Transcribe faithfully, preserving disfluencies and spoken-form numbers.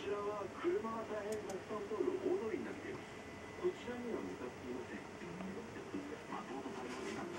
ちらは車が大変たくさん通る大通りになっています。こちらには向かっていません。松本さんの